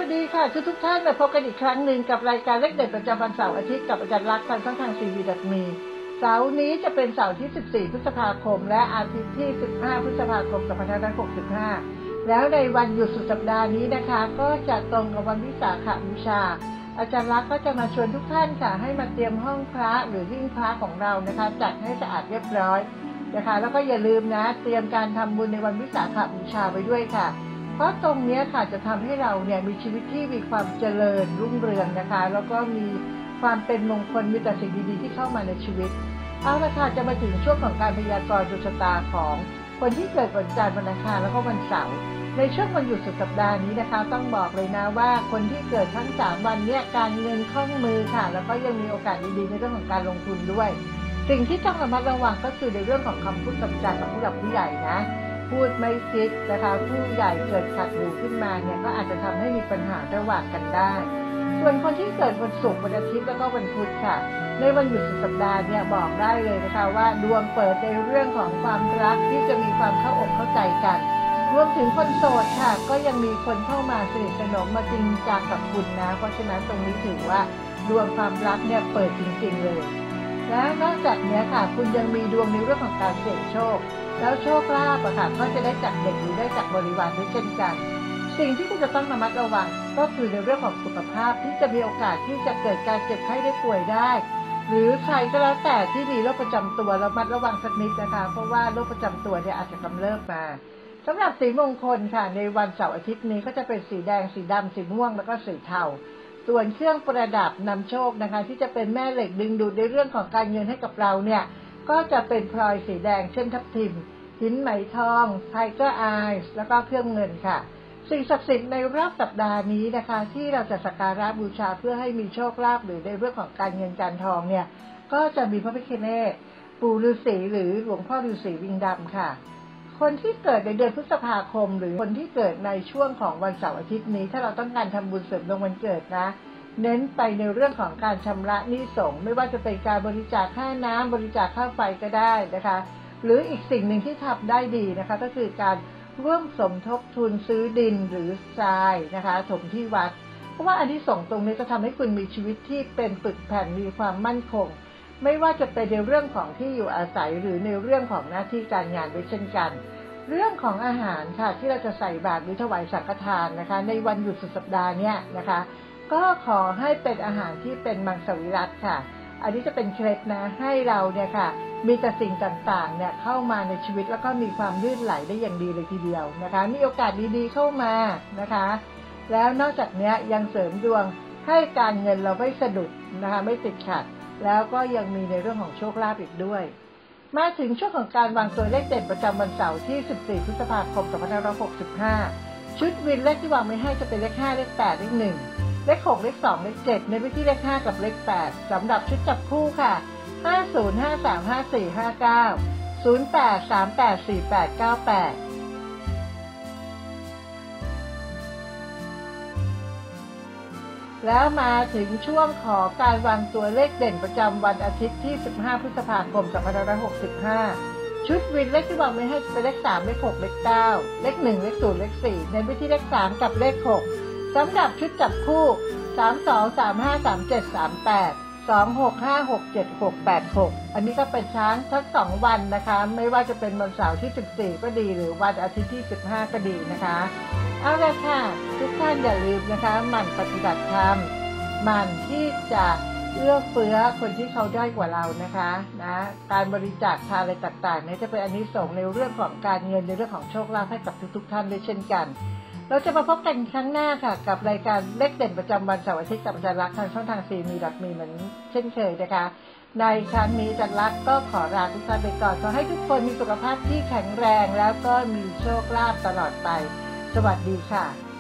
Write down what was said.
วัสดีค่ะทุกท่านมาพบกันอีกครั้งหนึ่งกับรายการเลขเด็ดประจำวันเสาร์อาทิตย์กับอาจารย์ลักษณ์ทางช่องทางCV.me เสาร์นี้จะเป็นเสาร์ที่14พฤษภาคมและอาทิตย์ที่15พฤษภาคม2565แล้วในวันหยุดสุดสัปดาห์นี้นะคะก็จะตรงกับวันวิสาขบูชาอาจารย์ลักษณ์ก็จะมาชวนทุกท่านค่ะให้มาเตรียมห้องพระหรือหิ้งพระของเรานะคะจัดให้สะอาดเรียบร้อยนะคะแล้วก็อย่าลืมนะเตรียมการทำบุญในวันวิสาขบูชาไว้ด้วยค่ะเพราะตรงนี้ค่ะจะทำให้เราเนี่ยมีชีวิตที่มีความเจริญรุ่งเรืองนะคะแล้วก็มีความเป็นมงคลมีแต่สิ่งดีๆที่เข้ามาในชีวิตเอาละค่ะจะมาถึงช่วงของการพยากรณ์ดวงชะตาของคนที่เกิดวันจันทร์วันอังคารแล้วก็วันเสาร์ในช่วงวันหยุดสุดสัปดาห์นี้นะคะต้องบอกเลยนะว่าคนที่เกิดทั้ง3วันเนี่ยการเงินคล่องมือค่ะแล้วก็ยังมีโอกาสดีๆในเรื่องของการลงทุนด้วยสิ่งที่ต้องระมัดระวังก็คือในเรื่องของคำพูดคำจากับผู้หลักผู้ใหญ่นะพูดไม่คิดนะคะผู้ใหญ่เกิดขัดหูขึ้นมาเนี่ยก็อาจจะทำให้มีปัญหาระหว่างกันได้ส่วนคนที่เกิดวันศุกร์วันอาทิตย์แล้วก็วันพุธค่ะในวันหยุดสุดสัปดาห์เนี่ยบอกได้เลยนะคะว่าดวงเปิดในเรื่องของความรักที่จะมีความเข้าอกเข้าใจกันรวมถึงคนโสดค่ะก็ยังมีคนเข้ามาสนิทสนมมาจริงจังกับคุณนะเพราะฉะนั้นตรงนี้ถือว่าดวงความรักเนี่ยเปิดจริงๆเลยและนอกจากนี้ค่ะคุณยังมีดวงในเรื่องของการเสี่ยงโชคแล้วโชคลาภค่ะก็จะได้จากเด็กหรือได้จากบริวารด้วยเช่นกันสิ่งที่คุณจะต้องระมัดระวังก็คือในเรื่องของสุขภาพที่จะมีโอกาสที่จะเกิดการเจ็บไข้ได้ป่วยได้หรือใครก็แล้วแต่ที่มีโรคประจำตัวระมัดระวังสักนิดนะคะเพราะว่าโรคประจำตัวเนี่ยอาจจะกำเริบมาสำหรับสีมงคลค่ะในวันเสาร์อาทิตย์นี้ก็จะเป็นสีแดงสีดำสีม่วงแล้วก็สีเทาส่วนเครื่องประดับนำโชคนะคะที่จะเป็นแม่เหล็กดึงดูดในเรื่องของการเงินให้กับเราเนี่ยก็จะเป็นพลอยสีแดงเช่นทับทิมหินไหมทองไทเกอร์ไอซ์แล้วก็เครื่องเงินค่ะสิ่งศักดิ์สิทธิ์ในรอบสัปดาห์นี้นะคะที่เราจะสักการะบูชาเพื่อให้มีโชคลาภหรือในเรื่องของการเงินการทองเนี่ยก็จะมีพระพิฆเนศปู่ฤาษีหรือหลวงพ่อฤาษีวิงดำค่ะคนที่เกิดในเดือนพฤษภาคมหรือคนที่เกิดในช่วงของวันเสาร์อาทิตย์นี้ถ้าเราต้องการทำบุญเสริมดวงวันเกิดนะเน้นไปในเรื่องของการชำระหนี้สงฆ์ไม่ว่าจะเป็นการบริจาคค่าน้ำบริจาคค่าไฟก็ได้นะคะหรืออีกสิ่งหนึ่งที่ทำได้ดีนะคะก็คือการร่วมสมทบทุนซื้อดินหรือทรายนะคะถมที่วัดเพราะว่าอานิสงส์ตรงนี้จะทำให้คุณมีชีวิตที่เป็นปึกแผ่นมีความมั่นคงไม่ว่าจะเป็นในเรื่องของที่อยู่อาศัยหรือในเรื่องของหน้าที่การงานด้วยเช่นกันเรื่องของอาหารค่ะที่เราจะใส่บาตรหรือถวายสังฆทานนะคะในวันหยุดสุดสัปดาห์เนี่ยนะคะก็ขอให้เป็นอาหารที่เป็นมังสวิรัติค่ะอันนี้จะเป็นเคล็ดนะให้เราเนี่ยค่ะมีแต่สิ่งต่างๆเนี่ยเข้ามาในชีวิตแล้วก็มีความลื่นไหลได้อย่างดีเลยทีเดียวนะคะมีโอกาสดีๆเข้ามานะคะแล้วนอกจากนี้ยังเสริมดวงให้การเงินเราไม่สะดุดนะคะไม่ติดขัดแล้วก็ยังมีในเรื่องของโชคลาภอีกด้วยมาถึงช่วงของการวางตัวเลขเด่นประจำวันเสาร์ที่14พฤษภาคม2565ชุดวินเลขที่วางไว้ให้จะเป็นเลข5เลข8เลข1เลข6เลข2เลข7ในพื้นที่เลข5กับเลข8สำหรับชุดจับคู่ค่ะ50535459 08384898แล้วมาถึงช่วงของการวางตัวเลขเด่นประจำวันอาทิตย์ที่15พฤษภาคม2565ชุดวินเลขที่วางไว้ให้เป็นเลข3เลข6เลข9เลข1เลข0เลข4ในพื้นที่เลข3กับเลข6สำหรับชุดจับคู่32353738 26567686อันนี้ก็เป็นช้างทั้ง2วันนะคะไม่ว่าจะเป็นวันเสาร์ที่14ก็ดีหรือวันอาทิตย์ที่15ก็ดีนะคะเอาละค่ะทุกท่านอย่าลืมนะคะหมั่นปฏิบัติธรรมหมั่นที่จะเอื้อเฟื้อคนที่เขาด้อยกว่าเรานะคะนะการบริจาคทานอะไรต่างๆเนี่ยจะเป็นอานิสงส์ในเรื่องของการเงินในเรื่องของโชคลาภให้กับทุกๆท่านด้วยเช่นกันเราจะมาพบกันครั้งหน้าค่ะกับรายการเลขเด่นประจำวันเสาร์อาทิตย์กับอาจารย์ลักษณ์ทางช่องทางCV.meเหมือนเช่นเคยนะคะในครั้งนี้อาจารย์ลักษณ์ก็ขอลาทุกท่านไปก่อนขอให้ทุกคนมีสุขภาพที่แข็งแรงแล้วก็มีโชคลาภตลอดไปสวัสดีค่ะ